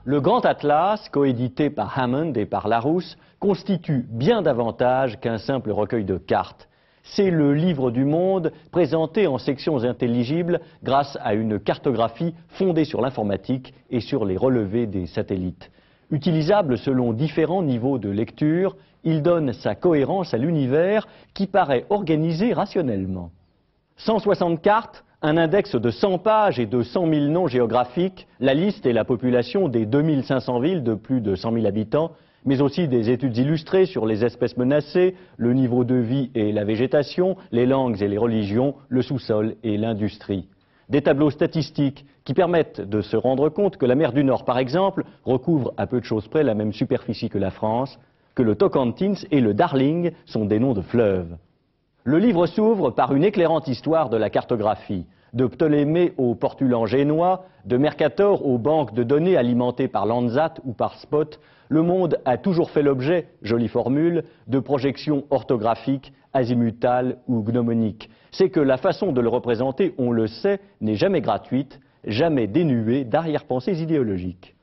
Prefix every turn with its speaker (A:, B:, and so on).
A: Le Grand Atlas, coédité par Hammond et par Larousse, constitue bien davantage qu'un simple recueil de cartes. C'est le livre du monde présenté en sections intelligibles grâce à une cartographie fondée sur l'informatique et sur les relevés des satellites. Utilisable selon différents niveaux de lecture, il donne sa cohérence à l'univers qui paraît organisé rationnellement. 160 cartes, un index de 100 pages et de 100 000 noms géographiques, la liste et la population des 2500 villes de plus de 100 000 habitants, mais aussi des études illustrées sur les espèces menacées, le niveau de vie et la végétation, les langues et les religions, le sous-sol et l'industrie. Des tableaux statistiques qui permettent de se rendre compte que la mer du Nord, par exemple, recouvre à peu de choses près la même superficie que la France, que le Tocantins et le Darling sont des noms de fleuves. Le livre s'ouvre par une éclairante histoire de la cartographie. De Ptolémée au Portulan génois, de Mercator aux banques de données alimentées par Landsat ou par Spot, le monde a toujours fait l'objet, jolie formule, de projections orthographiques, azimutales ou gnomoniques. C'est que la façon de le représenter, on le sait, n'est jamais gratuite, jamais dénuée d'arrière-pensées idéologiques.